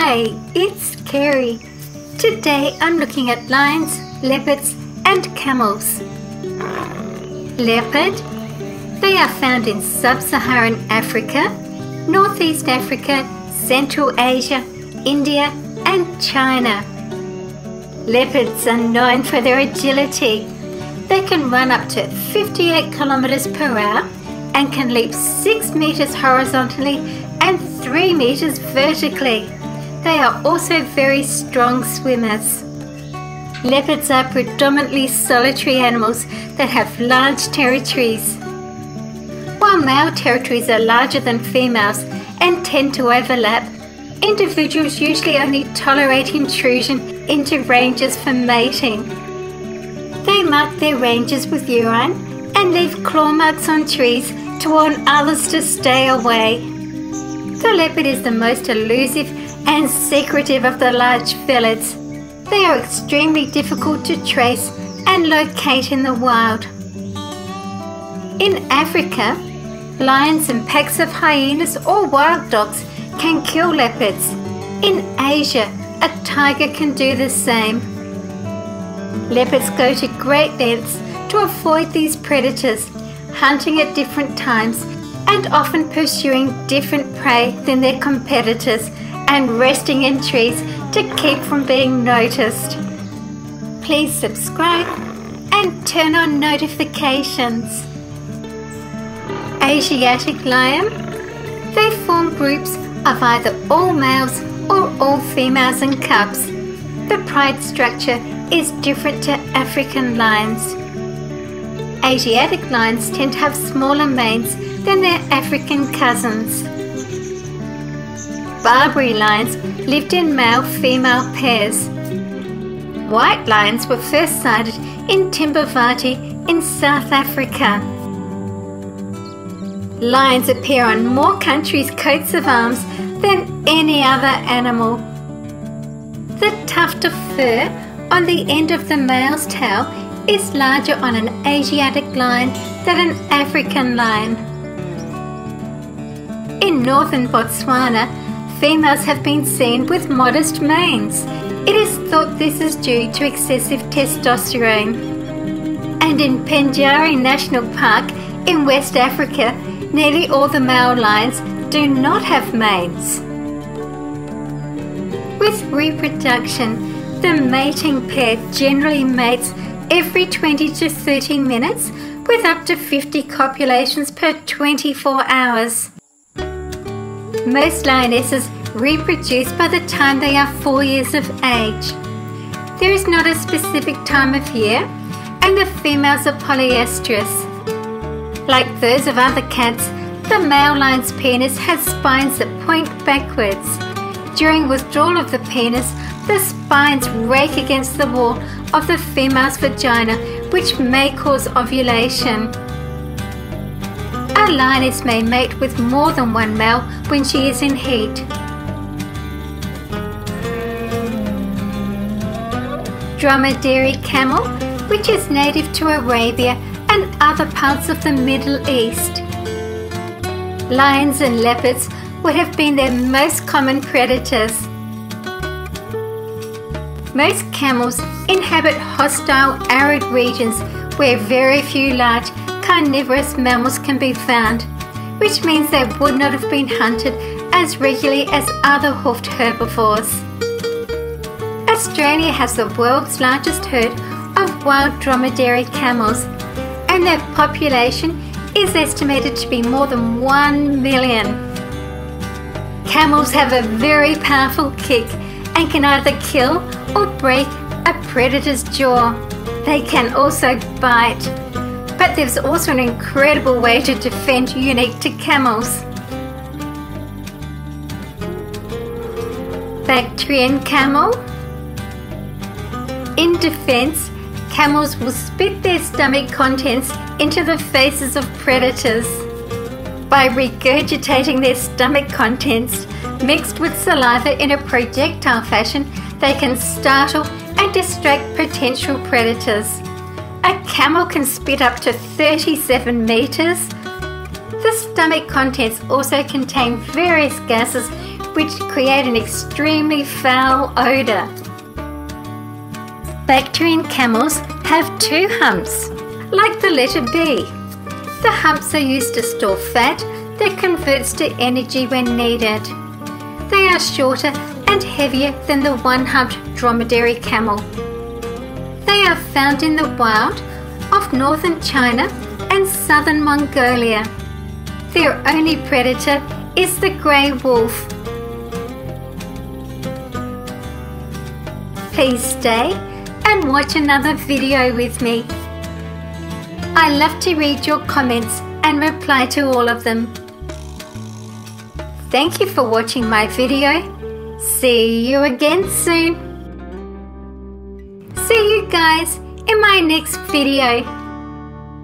Hi, it's Kerry. Today I'm looking at lions, leopards and camels. Leopard. They are found in sub-Saharan Africa, Northeast Africa, Central Asia, India and China. Leopards are known for their agility. They can run up to 58 kilometers per hour and can leap 6 meters horizontally and 3 meters vertically. They are also very strong swimmers. Leopards are predominantly solitary animals that have large territories. While male territories are larger than females and tend to overlap, individuals usually only tolerate intrusion into ranges for mating. They mark their ranges with urine and leave claw marks on trees to warn others to stay away. The leopard is the most elusive and secretive of the large felids. They are extremely difficult to trace and locate in the wild. In Africa, lions and packs of hyenas or wild dogs can kill leopards. In Asia, a tiger can do the same. Leopards go to great lengths to avoid these predators, hunting at different times and often pursuing different prey than their competitors and resting in trees to keep from being noticed. Please subscribe and turn on notifications. Asiatic lion. They form groups of either all males or all females and cubs. The pride structure is different to African lions. Asiatic lions tend to have smaller manes than their African cousins. Barbary lions lived in male-female pairs. White lions were first sighted in Timbavati in South Africa. Lions appear on more countries' coats of arms than any other animal. The tuft of fur on the end of the male's tail is larger on an Asiatic lion than an African lion. In northern Botswana, females have been seen with modest manes. It is thought this is due to excessive testosterone. And in Pendjari National Park in West Africa, nearly all the male lions do not have manes. With reproduction, the mating pair generally mates every 20 to 30 minutes with up to 50 copulations per 24 hours. Most lionesses reproduce by the time they are 4 years of age. There is not a specific time of year, and the females are polyestrous. Like those of other cats, the male lion's penis has spines that point backwards. During withdrawal of the penis, the spines rake against the wall of the female's vagina, which may cause ovulation. A lioness may mate with more than one male when she is in heat. Dromedary camel, which is native to Arabia and other parts of the Middle East. Lions and leopards would have been their most common predators. Most camels inhabit hostile arid regions where very few large carnivorous mammals can be found, which means they would not have been hunted as regularly as other hoofed herbivores. Australia has the world's largest herd of wild dromedary camels, and their population is estimated to be more than 1 million. Camels have a very powerful kick and can either kill or break a predator's jaw. They can also bite. But there's also an incredible way to defend unique to camels. Bactrian camel. In defense, camels will spit their stomach contents into the faces of predators. By regurgitating their stomach contents mixed with saliva in a projectile fashion, they can startle and distract potential predators. A camel can spit up to 37 meters. The stomach contents also contain various gases which create an extremely foul odour. Bactrian camels have 2 humps, like the letter B. The humps are used to store fat that converts to energy when needed. They are shorter and heavier than the one-humped dromedary camel. They are found in the wild of northern China and southern Mongolia. Their only predator is the grey wolf. Please stay and watch another video with me. I love to read your comments and reply to all of them. Thank you for watching my video. See you again soon. See you guys in my next video.